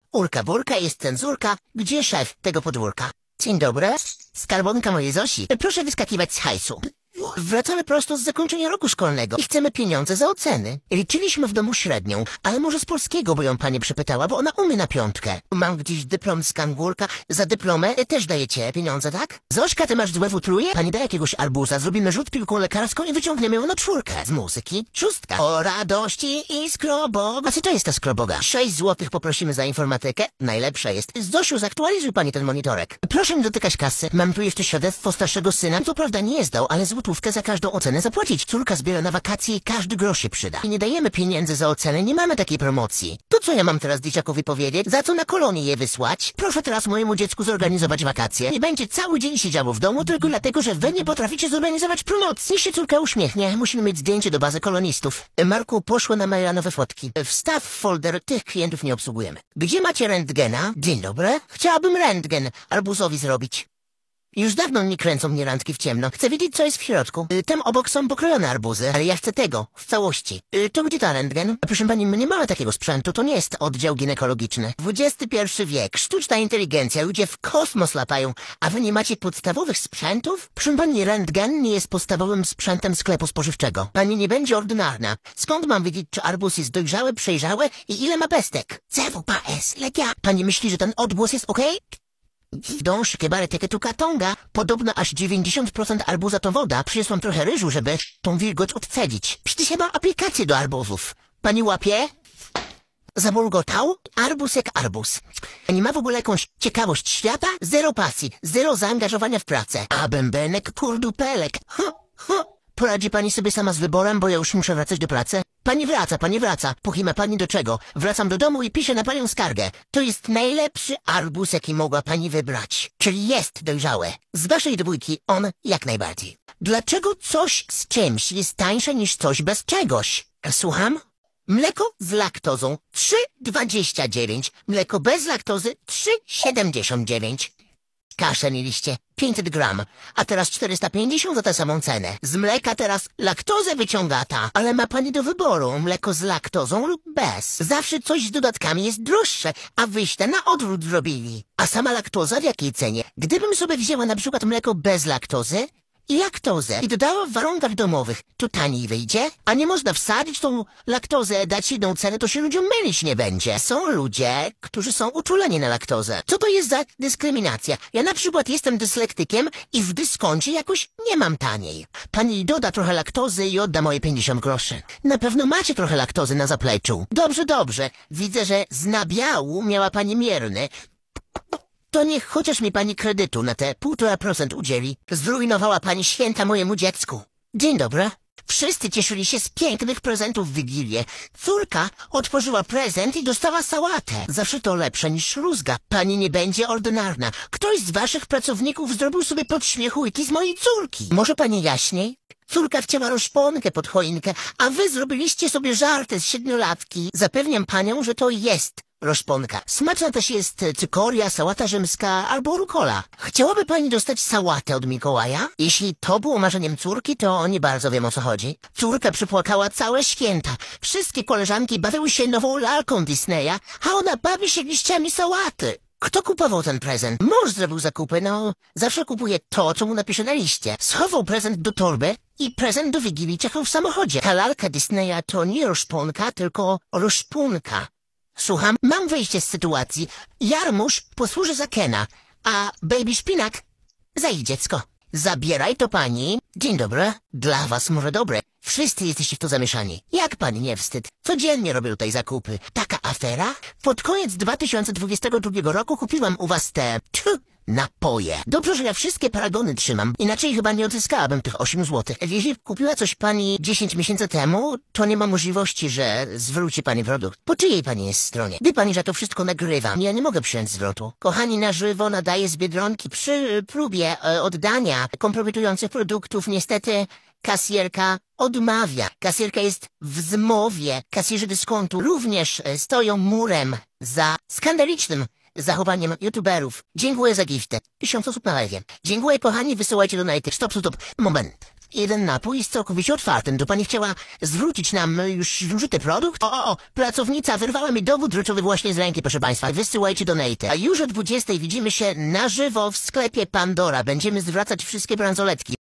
Urka burka jest cenzurka. Gdzie szef tego podwórka? Dzień dobry. Skarbonka mojej Zosi. Proszę wyskakiwać z hajsu. Wracamy prosto z zakończenia roku szkolnego i chcemy pieniądze za oceny. Liczyliśmy w domu średnią, ale może z polskiego, bo ją pani przepytała, bo ona umie na 5. Mam gdzieś dyplom z kangurka. Za dyplomę też dajecie pieniądze, tak? Zośka, ty masz złe futruje? Pani da jakiegoś arbuza, zrobimy rzut piłką lekarską i wyciągniemy ją na 4 z muzyki. 6. O radości i skrobog. A co to jest ta skroboga? 6 złotych poprosimy za informatykę. Najlepsza jest. Zosiu, zaktualizuj pani ten monitorek. Proszę nie dotykać kasy. Mam tu jeszcze świadectwo starszego syna. Co prawda nie zdał, ale złotówkę za każdą ocenę zapłacić. Córka zbiera na wakacje i każdy grosz się przyda. I nie dajemy pieniędzy za ocenę, nie mamy takiej promocji. To co ja mam teraz dzieciakowi powiedzieć? Za co na kolonie je wysłać? Proszę teraz mojemu dziecku zorganizować wakacje. Nie będzie cały dzień siedziało w domu tylko dlatego, że wy nie potraficie zorganizować promocji. Niech się córka uśmiechnie. Musimy mieć zdjęcie do bazy kolonistów. Marku, poszło na maila nowe fotki. Wstaw w folder, tych klientów nie obsługujemy. Gdzie macie rentgena? Dzień dobry. Chciałabym rentgen arbuzowi zrobić. Już dawno nie kręcą mnie randki w ciemno. Chcę wiedzieć, co jest w środku. Tam obok są pokrojone arbuzy, ale ja chcę tego, w całości. To gdzie ta rentgen? Proszę pani, my nie mamy takiego sprzętu, to nie jest oddział ginekologiczny. XXI wiek, sztuczna inteligencja, ludzie w kosmos latają, a wy nie macie podstawowych sprzętów? Proszę pani, rentgen nie jest podstawowym sprzętem sklepu spożywczego. Pani nie będzie ordynarna. Skąd mam wiedzieć, czy arbuz jest dojrzały, przejrzały i ile ma pestek? CWPS, legia. Pani myśli, że ten odgłos jest okej? Dąż kebary teketu katonga. Podobno aż 90% arbuza to woda. Przyniosłam trochę ryżu, żeby tą wilgoć odcedzić. Przecież ja mam aplikację do arbuzów. Pani łapie? Zamulgotał? Arbuz jak arbuz. Pani ma w ogóle jakąś ciekawość świata? Zero pasji, zero zaangażowania w pracę. A bębenek kurdupelek. Poradzi pani sobie sama z wyborem, bo ja już muszę wracać do pracy? Pani wraca. Póki ma pani do czego? Wracam do domu i piszę na panią skargę. To jest najlepszy arbuz, jaki mogła pani wybrać. Czyli jest dojrzałe. Z waszej dwójki on jak najbardziej. Dlaczego coś z czymś jest tańsze niż coś bez czegoś? Słucham? Mleko z laktozą 3,29. Mleko bez laktozy 3,79. Kaszę mieliście 500 gram, a teraz 450 za tę samą cenę. Z mleka teraz laktozę wyciąga ta, ale ma pani do wyboru mleko z laktozą lub bez. Zawsze coś z dodatkami jest droższe, a wyście na odwrót zrobili. A sama laktoza w jakiej cenie? Gdybym sobie wzięła na przykład mleko bez laktozy i laktozę i dodała w warunkach domowych, to taniej wyjdzie? A nie można wsadzić tą laktozę, dać jedną cenę, to się ludziom mylić nie będzie. Są ludzie, którzy są uczuleni na laktozę. Co to jest za dyskryminacja? Ja na przykład jestem dyslektykiem i w dyskoncie jakoś nie mam taniej. Pani doda trochę laktozy i odda moje 50 groszy. Na pewno macie trochę laktozy na zapleczu. Dobrze. Widzę, że z nabiału miała pani mierny. To niech chociaż mi pani kredytu na te 1,5% udzieli. Zrujnowała pani święta mojemu dziecku. Dzień dobry. Wszyscy cieszyli się z pięknych prezentów w Wigilię. Córka otworzyła prezent i dostała sałatę. Zawsze to lepsze niż rózga. Pani nie będzie ordynarna. Ktoś z waszych pracowników zrobił sobie podśmiechujki z mojej córki. Może pani jaśniej? Córka chciała rozponkę pod choinkę, a wy zrobiliście sobie żarty z 7-latki. Zapewniam panią, że to jest rozponka. Smaczna też jest cykoria, sałata rzymska albo rukola. Chciałaby pani dostać sałatę od Mikołaja? Jeśli to było marzeniem córki, to nie bardzo wiem, o co chodzi. Córka przypłakała całe święta. Wszystkie koleżanki bawiły się nową lalką Disneya, a ona bawi się liściami sałaty. Kto kupował ten prezent? Mąż zrobił zakupy, zawsze kupuje to, co mu napisze na liście. Schował prezent do torby i prezent do Wigilii czekał w samochodzie. Ta lalka Disneya to nie rozponka, tylko rozpunka. Słucham, mam wyjście z sytuacji. Jarmuż posłuży za Kena, a Baby Szpinak za ich dziecko. Zabieraj to pani. Dzień dobry. Dla was może dobre. Wszyscy jesteście w to zamieszani. Jak pani nie wstyd? Codziennie robię tutaj zakupy. Taka afera? Pod koniec 2022 roku kupiłam u was te napoje. Dobrze, że ja wszystkie paragony trzymam. Inaczej chyba nie odzyskałabym tych 8 złotych. Jeśli kupiła coś pani 10 miesięcy temu, to nie ma możliwości, że zwróci pani produkt. Po czyjej pani jest stronie? Wie pani, że to wszystko nagrywam. Ja nie mogę przyjąć zwrotu. Kochani, na żywo nadaję z Biedronki. Przy próbie oddania kompromitujących produktów niestety kasjerka odmawia. Kasjerka jest w zmowie. Kasjerzy dyskontu również stoją murem za skandalicznym zachowaniem youtuberów. Dziękuję za giftę. 1000 osób na live. Dziękuję, kochani, wysyłajcie donaty. Stop. Moment. Jeden napój jest całkowicie otwartym. To pani chciała zwrócić nam już zużyty produkt? O, pracownica wyrwała mi dowód rzeczowy właśnie z ręki, proszę państwa. Wysyłajcie donate. A już o 20 widzimy się na żywo w sklepie Pandora. Będziemy zwracać wszystkie bransoletki.